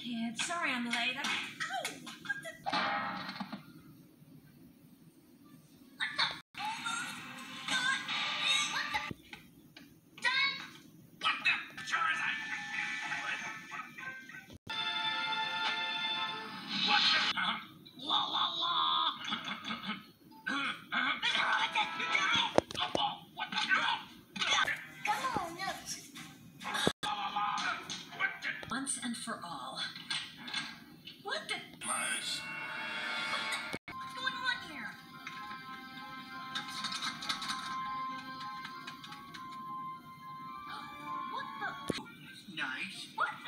kids. Sorry I'm late. Ow! Once and for all. What the? Nice. What's going on here? What the? Nice. What the?